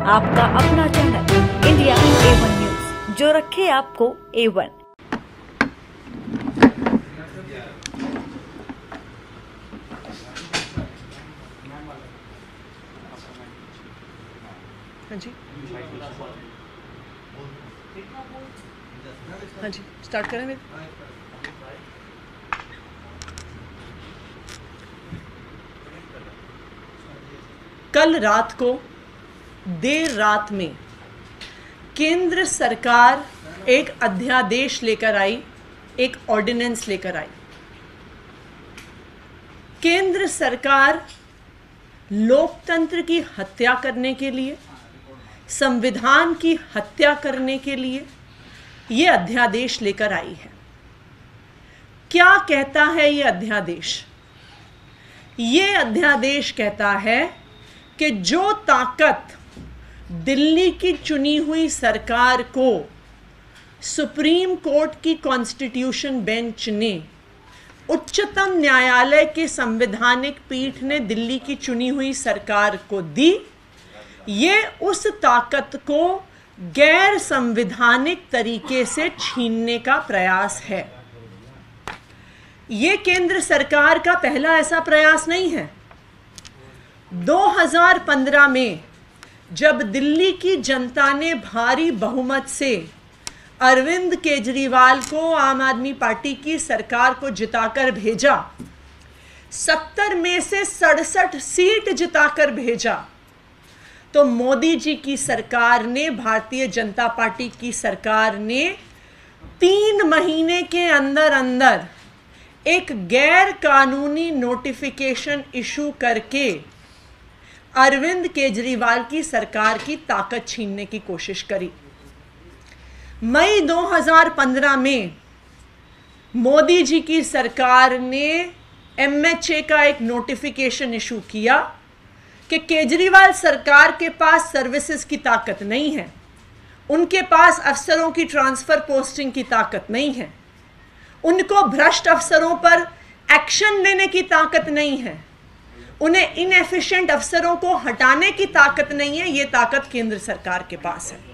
आपका अपना channel India A1 news, जो रखे आपको A1। हाँ जी, हाँ जी, स्टार्ट करें मेरे। कल रात को देर रात में केंद्र सरकार एक अध्यादेश लेकर आई, एक ऑर्डिनेंस लेकर आई। केंद्र सरकार लोकतंत्र की हत्या करने के लिए, संविधान की हत्या करने के लिए ये अध्यादेश लेकर आई है। क्या कहता है ये अध्यादेश? ये अध्यादेश कहता है कि जो ताकत दिल्ली की चुनी हुई सरकार को सुप्रीम कोर्ट की कॉन्स्टिट्यूशन बेंच ने, उच्चतम न्यायालय के संवैधानिक पीठ ने दिल्ली की चुनी हुई सरकार को दी, ये उस ताकत को गैर संवैधानिक तरीके से छीनने का प्रयास है। ये केंद्र सरकार का पहला ऐसा प्रयास नहीं है। 2015 में जब दिल्ली की जनता ने भारी बहुमत से अरविंद केजरीवाल को, आम आदमी पार्टी की सरकार को जिताकर भेजा, 70 में से 67 सीट जिताकर भेजा, तो मोदी जी की सरकार ने, भारतीय जनता पार्टी की सरकार ने 3 महीने के अंदर अंदर एक गैर कानूनी नोटिफिकेशन इशू करके अरविंद केजरीवाल की सरकार की ताकत छीनने की कोशिश करी। मई 2015 में मोदी जी की सरकार ने MHA का एक नोटिफिकेशन इशू किया कि केजरीवाल सरकार के पास सर्विसेज की ताकत नहीं है, उनके पास अफसरों की ट्रांसफर पोस्टिंग की ताकत नहीं है, उनको भ्रष्ट अफसरों पर एक्शन लेने की ताकत नहीं है, उन्हें इनएफिशिएंट अफसरों को हटाने की ताकत नहीं है। ये ताकत केंद्र सरकार के पास है।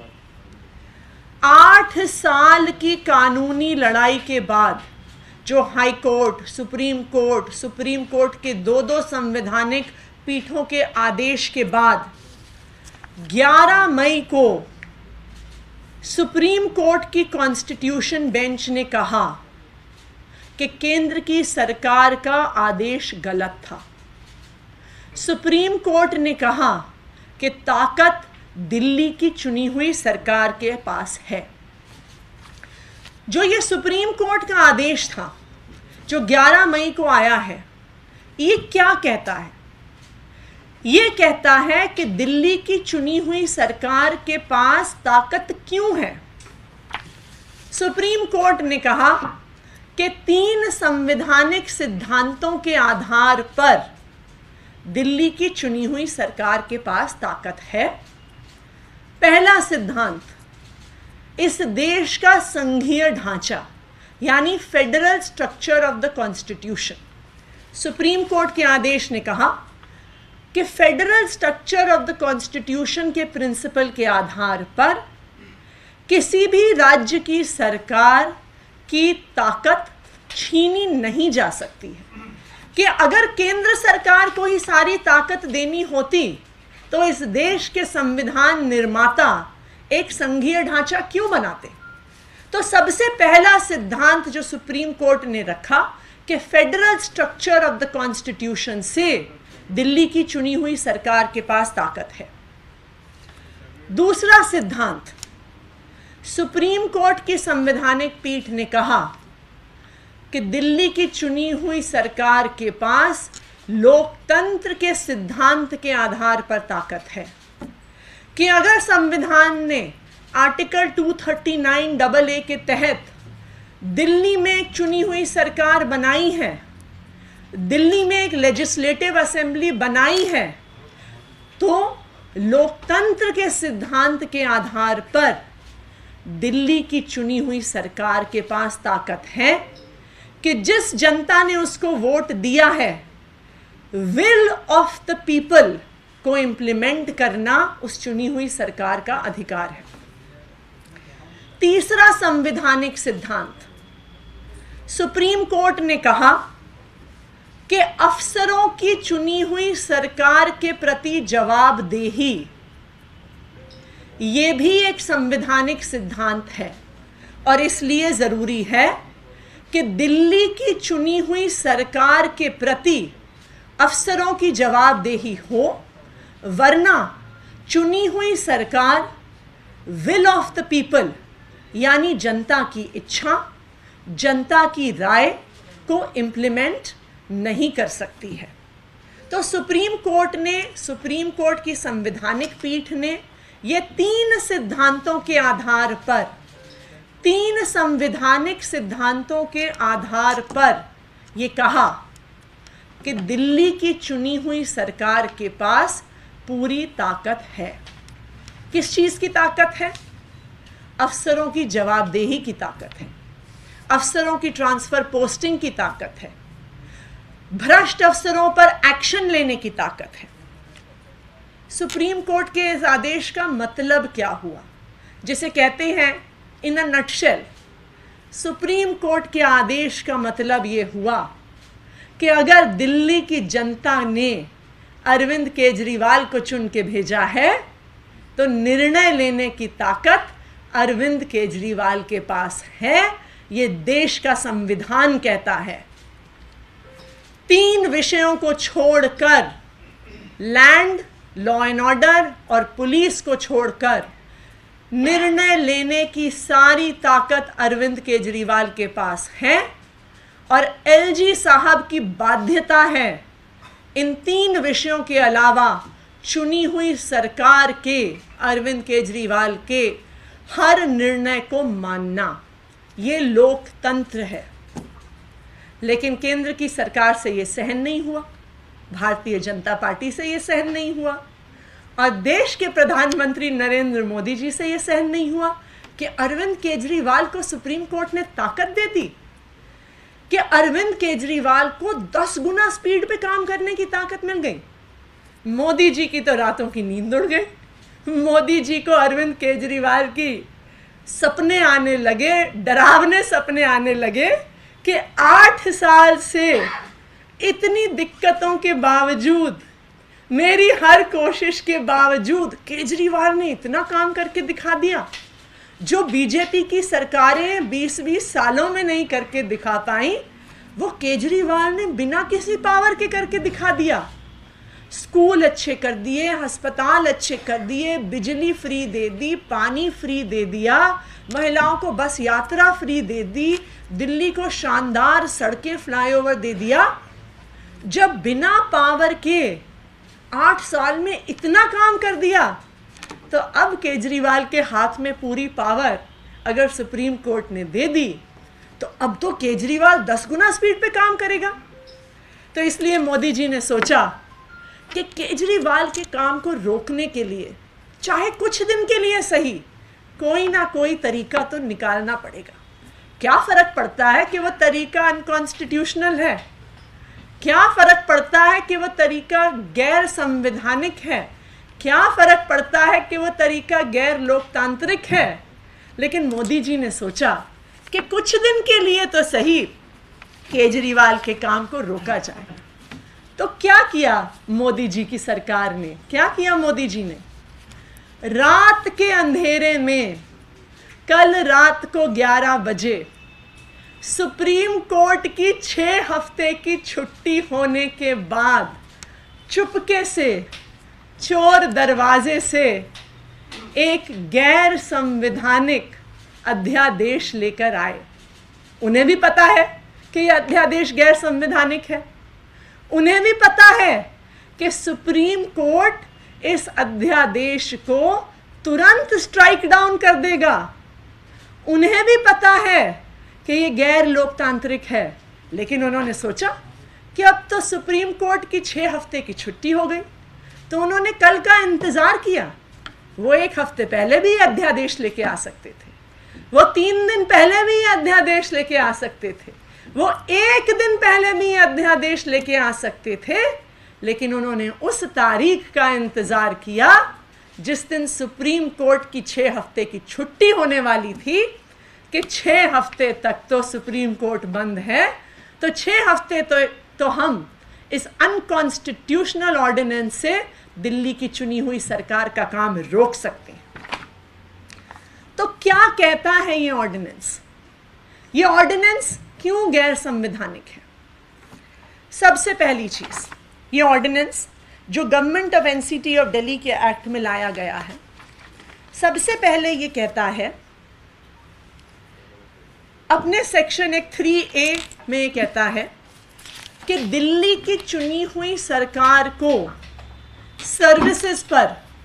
8 साल की कानूनी लड़ाई के बाद जो हाई कोर्ट, सुप्रीम कोर्ट के 2 संवैधानिक पीठों के आदेश के बाद 11 मई को सुप्रीम कोर्ट की कॉन्स्टिट्यूशन बेंच ने कहा कि केंद्र की सरकार का आदेश गलत था। सुप्रीम कोर्ट ने कहा कि ताकत दिल्ली की चुनी हुई सरकार के पास है। जो ये सुप्रीम कोर्ट का आदेश था जो 11 मई को आया है, ये क्या कहता है? ये कहता है कि दिल्ली की चुनी हुई सरकार के पास ताकत क्यों है। सुप्रीम कोर्ट ने कहा कि 3 संवैधानिक सिद्धांतों के आधार पर दिल्ली की चुनी हुई सरकार के पास ताकत है। पहला सिद्धांत, इस देश का संघीय ढांचा यानी federal structure of the constitution. Supreme court के आदेश ने कहा कि federal structure of the constitution के प्रिंसिपल के आधार पर किसी भी राज्य की सरकार की ताकत छीनी नहीं जा सकती है। कि अगर केंद्र सरकार को ही सारी ताकत देनी होती तो इस देश के संविधान निर्माता एक संघीय ढांचा क्यों बनाते? तो सबसे पहला सिद्धांत जो सुप्रीम कोर्ट ने रखा कि federal structure of the constitution से दिल्ली की चुनी हुई सरकार के पास ताकत है। दूसरा सिद्धांत, सुप्रीम कोर्ट की संवैधानिक पीठ ने कहा कि दिल्ली की चुनी हुई सरकार के पास लोकतंत्र के सिद्धांत के आधार पर ताकत है। कि अगर संविधान ने आर्टिकल 239AA के तहत दिल्ली में एक चुनी हुई सरकार बनाई है, दिल्ली में एक लेजिस्लेटिव असेंबली बनाई है, तो लोकतंत्र के सिद्धांत के आधार पर दिल्ली की चुनी हुई सरकार के पास ताकत है कि जिस जनता ने उसको वोट दिया है, विल ऑफ द पीपल को इम्प्लीमेंट करना उस चुनी हुई सरकार का अधिकार है। तीसरा संवैधानिक सिद्धांत, सुप्रीम कोर्ट ने कहा कि अफसरों की चुनी हुई सरकार के प्रति जवाबदेही ये भी एक संवैधानिक सिद्धांत है और इसलिए जरूरी है कि दिल्ली की चुनी हुई सरकार के प्रति अफसरों की जवाबदेही हो, वरना चुनी हुई सरकार विल ऑफ द पीपल यानी जनता की इच्छा, जनता की राय को इम्प्लीमेंट नहीं कर सकती है। तो सुप्रीम कोर्ट की संवैधानिक पीठ ने ये तीन सिद्धांतों के आधार पर, तीन संवैधानिक सिद्धांतों के आधार पर ये कहा कि दिल्ली की चुनी हुई सरकार के पास पूरी ताकत है। किस चीज की ताकत है? अफसरों की जवाबदेही की ताकत है, अफसरों की ट्रांसफर पोस्टिंग की ताकत है, भ्रष्ट अफसरों पर एक्शन लेने की ताकत है। सुप्रीम कोर्ट के इस आदेश का मतलब क्या हुआ, जिसे कहते हैं in a nutshell, supreme court के आदेश का मतलब ये हुआ कि अगर दिल्ली की जनता ने अरविंद केजरीवाल को चुन के भेजा है तो निर्णय लेने की ताकत अरविंद केजरीवाल के पास है। ये देश का संविधान कहता है। तीन विषयों को छोड़कर, लैंड, लॉ एंड ऑर्डर और पुलिस को छोड़कर, निर्णय लेने की सारी ताकत अरविंद केजरीवाल के पास है और एलजी साहब की बाध्यता है इन तीन विषयों के अलावा चुनी हुई सरकार के, अरविंद केजरीवाल के हर निर्णय को मानना। ये लोकतंत्र है। लेकिन केंद्र की सरकार से ये सहन नहीं हुआ, भारतीय जनता पार्टी से ये सहन नहीं हुआ और देश के प्रधानमंत्री नरेंद्र मोदी जी से ये सहन नहीं हुआ कि अरविंद केजरीवाल को सुप्रीम कोर्ट ने ताकत दे दी, कि अरविंद केजरीवाल को 10 गुना स्पीड पे काम करने की ताकत मिल गई। मोदी जी की तो रातों की नींद उड़ गई। मोदी जी को अरविंद केजरीवाल की सपने आने लगे, डरावने सपने आने लगे कि 8 साल से इतनी दिक्कतों के बावजूद, मेरी हर कोशिश के बावजूद केजरीवाल ने इतना काम करके दिखा दिया जो बीजेपी की सरकारें 20-20 सालों में नहीं करके दिखा पाई, वो केजरीवाल ने बिना किसी पावर के करके दिखा दिया। स्कूल अच्छे कर दिए, अस्पताल अच्छे कर दिए, बिजली फ्री दे दी, पानी फ्री दे दिया, महिलाओं को बस यात्रा फ्री दे दी, दिल्ली को शानदार सड़कें, फ्लाईओवर दे दिया। जब बिना पावर के 8 साल में इतना काम कर दिया, तो अब केजरीवाल के हाथ में पूरी पावर अगर सुप्रीम कोर्ट ने दे दी तो अब तो केजरीवाल 10 गुना स्पीड पे काम करेगा। तो इसलिए मोदी जी ने सोचा कि केजरीवाल के काम को रोकने के लिए, चाहे कुछ दिन के लिए सही, कोई ना कोई तरीका तो निकालना पड़ेगा। क्या फर्क पड़ता है कि वो तरीका अनकॉन्स्टिट्यूशनल है, क्या फर्क पड़ता है कि वो तरीका गैर संवैधानिक है, क्या फर्क पड़ता है कि वो तरीका गैर लोकतांत्रिक है। लेकिन मोदी जी ने सोचा कि कुछ दिन के लिए तो सही केजरीवाल के काम को रोका जाए। तो क्या किया मोदी जी की सरकार ने, क्या किया मोदी जी ने? रात के अंधेरे में कल रात को 11 बजे सुप्रीम कोर्ट की 6 हफ्ते की छुट्टी होने के बाद चुपके से चोर दरवाजे से एक गैर संवैधानिक अध्यादेश लेकर आए। उन्हें भी पता है कि यह अध्यादेश गैर संवैधानिक है, उन्हें भी पता है कि सुप्रीम कोर्ट इस अध्यादेश को तुरंत स्ट्राइक डाउन कर देगा, उन्हें भी पता है कि ये गैर लोकतांत्रिक है। लेकिन उन्होंने सोचा कि अब तो सुप्रीम कोर्ट की 6 हफ्ते की छुट्टी हो गई, तो उन्होंने कल का इंतजार किया। वो 1 हफ्ते पहले भी अध्यादेश लेके आ सकते थे, वो 3 दिन पहले भी अध्यादेश लेके आ सकते थे, वो 1 दिन पहले भी अध्यादेश लेके आ सकते थे, लेकिन उन्होंने उस तारीख का इंतजार किया जिस दिन सुप्रीम कोर्ट की 6 हफ्ते की छुट्टी होने वाली थी, कि 6 हफ्ते तक तो सुप्रीम कोर्ट बंद है, तो 6 हफ्ते तो हम इस अनकॉन्स्टिट्यूशनल ऑर्डिनेंस से दिल्ली की चुनी हुई सरकार का काम रोक सकते हैं। तो क्या कहता है ये ऑर्डिनेंस? ये ऑर्डिनेंस क्यों गैर संवैधानिक है? सबसे पहली चीज, ये ऑर्डिनेंस जो government of NCT of Delhi के एक्ट में लाया गया है, सबसे पहले ये कहता है, अपने सेक्शन 3A में ये कहता है कि दिल्ली की चुनी हुई सरकार को सर्विसेज पर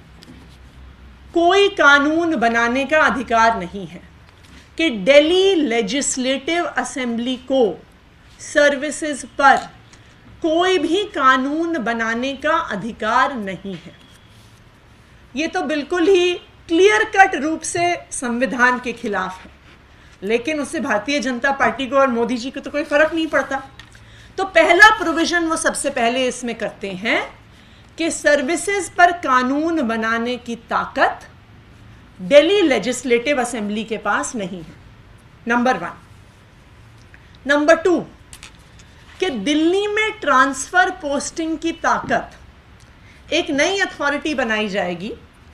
कोई कानून बनाने का अधिकार नहीं है, कि दिल्ली लेजिस्लेटिव असेंबली को सर्विसेज पर कोई भी कानून बनाने का अधिकार नहीं है। ये तो बिल्कुल ही क्लियर कट रूप से संविधान के खिलाफ है, लेकिन उससे भारतीय जनता पार्टी को और मोदी जी को तो कोई फर्क नहीं पड़ता। तो पहला प्रोविजन वो सबसे पहले इसमें करते हैं कि सर्विसेज पर कानून बनाने की ताकत दिल्ली लेजिस्लेटिव असेंबली के पास नहीं है, नंबर 1। नंबर 2, कि दिल्ली में ट्रांसफर पोस्टिंग की ताकत, एक नई अथॉरिटी बनाई जाएगी,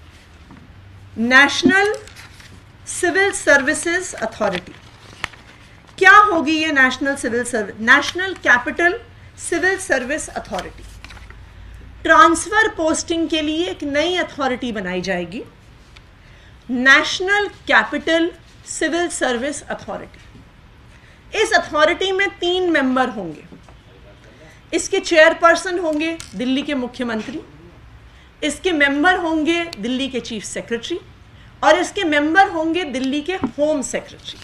नेशनल सिविल सर्विसेज अथॉरिटी। क्या होगी ये national capital civil service authority? Transfer posting के लिए एक नई अथॉरिटी बनाई जाएगी, national capital civil service authority. इस अथॉरिटी में 3 मेंबर होंगे। इसके चेयरपर्सन होंगे दिल्ली के मुख्यमंत्री, इसके मेंबर होंगे दिल्ली के चीफ सेक्रेटरी, और इसके मेंबर होंगे दिल्ली के होम सेक्रेटरी।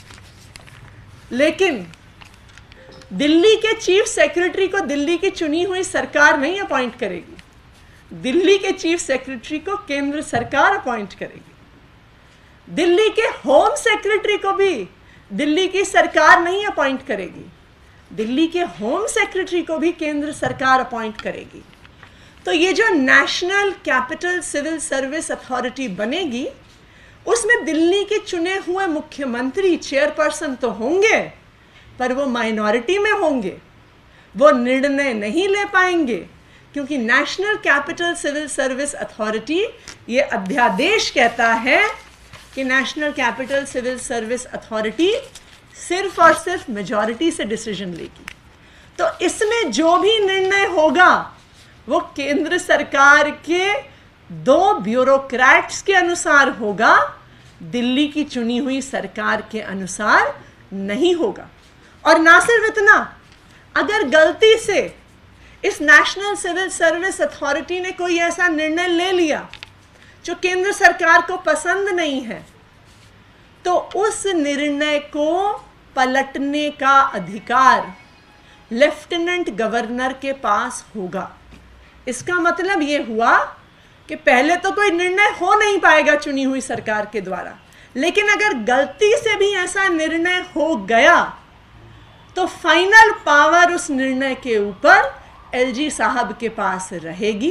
लेकिन दिल्ली के चीफ सेक्रेटरी को दिल्ली की चुनी हुई सरकार नहीं अपॉइंट करेगी, दिल्ली के चीफ सेक्रेटरी को केंद्र सरकार अपॉइंट करेगी। दिल्ली के होम सेक्रेटरी को भी दिल्ली की सरकार नहीं अपॉइंट करेगी, दिल्ली के होम सेक्रेटरी को भी केंद्र सरकार अपॉइंट करेगी। तो ये जो national capital civil service authority बनेगी, उसमें दिल्ली के चुने हुए मुख्यमंत्री चेयरपर्सन तो होंगे, पर वो माइनॉरिटी में होंगे, वो निर्णय नहीं ले पाएंगे, क्योंकि national capital civil service authority, ये अध्यादेश कहता है कि national capital civil service authority सिर्फ और सिर्फ मेजॉरिटी से डिसीजन लेगी। तो इसमें जो भी निर्णय होगा वो केंद्र सरकार के 2 ब्यूरोक्रेट्स के अनुसार होगा, दिल्ली की चुनी हुई सरकार के अनुसार नहीं होगा। और ना सिर्फ इतना, अगर गलती से इस नेशनल सिविल सर्विस अथॉरिटी ने कोई ऐसा निर्णय ले लिया जो केंद्र सरकार को पसंद नहीं है, तो उस निर्णय को पलटने का अधिकार लेफ्टिनेंट गवर्नर के पास होगा। इसका मतलब ये हुआ कि पहले तो कोई निर्णय हो नहीं पाएगा चुनी हुई सरकार के द्वारा, लेकिन अगर गलती से भी ऐसा निर्णय हो गया तो फाइनल पावर उस निर्णय के ऊपर एलजी साहब के पास रहेगी।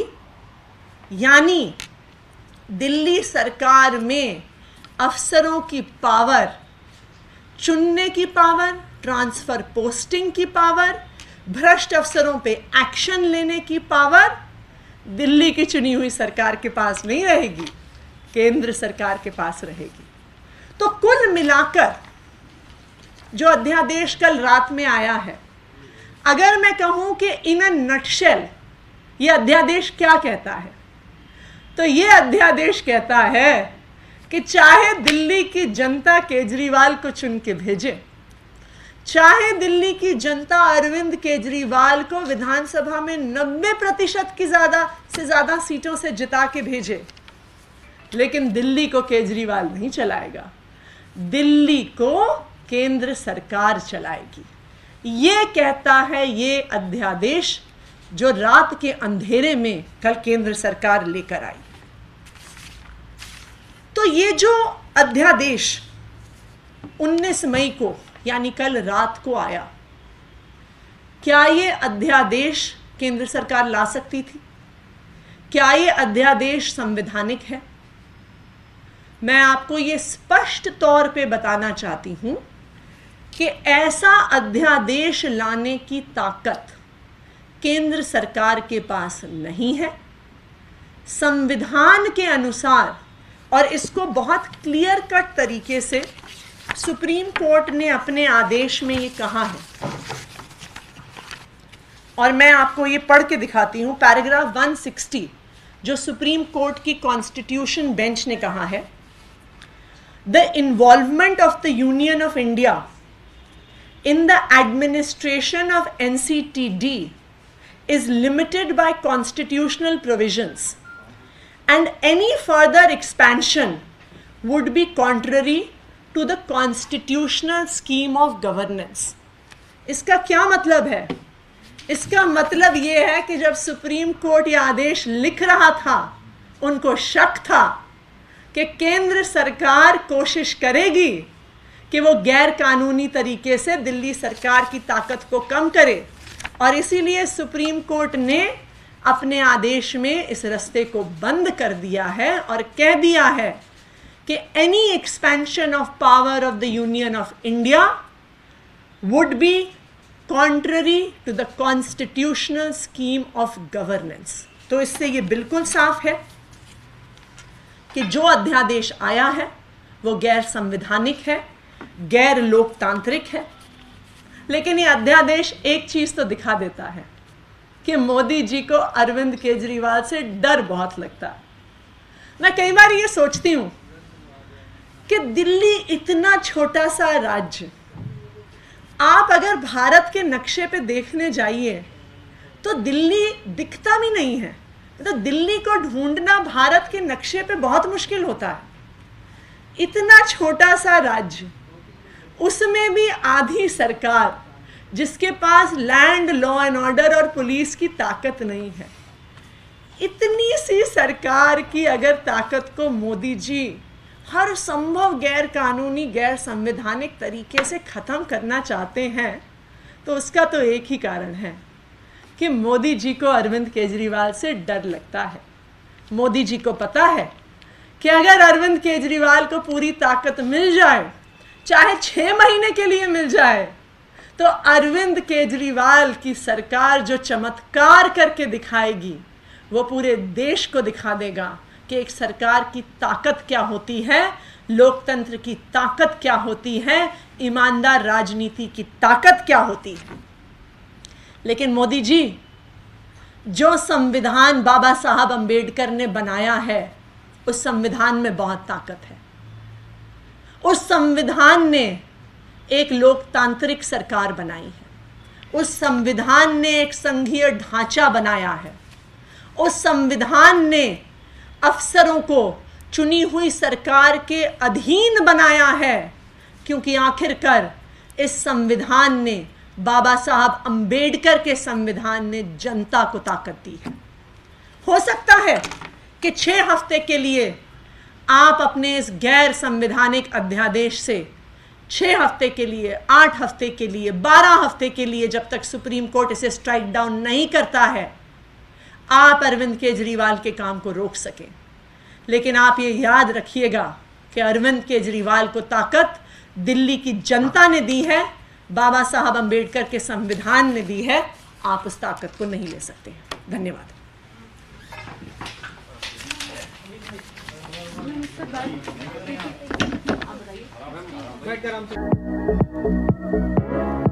यानी दिल्ली सरकार में अफसरों की पावर, चुनने की पावर, ट्रांसफर पोस्टिंग की पावर, भ्रष्ट अफसरों पे एक्शन लेने की पावर दिल्ली की चुनी हुई सरकार के पास नहीं रहेगी, केंद्र सरकार के पास रहेगी। तो कुल मिलाकर जो अध्यादेश कल रात में आया है, अगर मैं कहूं कि इन अ नटशेल ये अध्यादेश क्या कहता है, तो ये अध्यादेश कहता है कि चाहे दिल्ली की जनता केजरीवाल को चुन के भेजे, चाहे दिल्ली की जनता अरविंद केजरीवाल को विधानसभा में 90% की ज़्यादा सीटों से जिता के भेजे, लेकिन दिल्ली को केजरीवाल नहीं चलाएगा, दिल्ली को केंद्र सरकार चलाएगी। ये कहता है ये अध्यादेश जो रात के अंधेरे में कल केंद्र सरकार लेकर आई। तो ये जो अध्यादेश 19 मई को यानी कल रात को आया, क्या ये अध्यादेश केंद्र सरकार ला सकती थी? क्या ये अध्यादेश संवैधानिक है? मैं आपको ये स्पष्ट तौर पे बताना चाहती हूं कि ऐसा अध्यादेश लाने की ताकत केंद्र सरकार के पास नहीं है। संविधान के अनुसार, और इसको बहुत क्लियर कट तरीके से सुप्रीम कोर्ट ने अपने आदेश में ये कहा है, और मैं आपको ये पढ़ के दिखाती हूं। पैराग्राफ 160 जो सुप्रीम कोर्ट की कॉन्स्टिट्यूशन बेंच ने कहा है, the involvement of the union of India in the administration of NCTD is limited by constitutional provisions and any further expansion would be contrary to the constitutional scheme of governance। इसका क्या मतलब है? इसका मतलब ये है कि जब सुप्रीम कोर्ट ये आदेश लिख रहा था, उनको शक था कि केंद्र सरकार कोशिश करेगी कि वो गैर कानूनी तरीके से दिल्ली सरकार की ताकत को कम करे, और इसीलिए सुप्रीम कोर्ट ने अपने आदेश में इस रास्ते को बंद कर दिया है और कह दिया है कि any expansion of power of the union of India would be contrary to the constitutional scheme of governance. तो इससे ये बिल्कुल साफ है कि जो अध्यादेश आया है वो गैर संवैधानिक है, गैर लोकतांत्रिक है। लेकिन ये अध्यादेश एक चीज तो दिखा देता है कि मोदी जी को अरविंद केजरीवाल से डर बहुत लगता है। मैं कई बार ये सोचती हूं कि दिल्ली इतना छोटा सा राज्य, आप अगर भारत के नक्शे पे देखने जाइए तो दिल्ली दिखता भी नहीं है। तो दिल्ली को ढूंढना भारत के नक्शे पे बहुत मुश्किल होता है। इतना छोटा सा राज्य, उसमें भी आधी सरकार, जिसके पास लैंड, लॉ एंड ऑर्डर और पुलिस की ताकत नहीं है। इतनी सी सरकार की अगर ताकत को मोदी जी हर संभव गैर कानूनी, गैर संवैधानिक तरीके से ख़त्म करना चाहते हैं, तो उसका तो एक ही कारण है कि मोदी जी को अरविंद केजरीवाल से डर लगता है। मोदी जी को पता है कि अगर अरविंद केजरीवाल को पूरी ताकत मिल जाए, चाहे 6 महीने के लिए मिल जाए, तो अरविंद केजरीवाल की सरकार जो चमत्कार करके दिखाएगी वो पूरे देश को दिखा देगा कि एक सरकार की ताकत क्या होती है, लोकतंत्र की ताकत क्या होती है, ईमानदार राजनीति की ताकत क्या होती है। लेकिन मोदी जी, जो संविधान बाबा साहब अंबेडकर ने बनाया है, उस संविधान में बहुत ताकत है। उस संविधान ने एक लोकतांत्रिक सरकार बनाई है। उस संविधान ने एक संघीय ढांचा बनाया है। उस संविधान ने अफसरों को चुनी हुई सरकार के अधीन बनाया है, क्योंकि आखिरकार इस संविधान ने, बाबा साहब अंबेडकर के संविधान ने जनता को ताकत दी है। हो सकता है कि 6 हफ्ते के लिए आप अपने इस गैर संवैधानिक अध्यादेश से 6 हफ्ते के लिए, 8 हफ्ते के लिए, 12 हफ्ते के लिए, जब तक सुप्रीम कोर्ट इसे स्ट्राइक डाउन नहीं करता है, आप अरविंद केजरीवाल के काम को रोक सकें। लेकिन आप ये याद रखिएगा कि अरविंद केजरीवाल को ताकत दिल्ली की जनता ने दी है, बाबा साहब अंबेडकर के संविधान ने दी है। आप उस ताकत को नहीं ले सकते। धन्यवाद। बैठ कर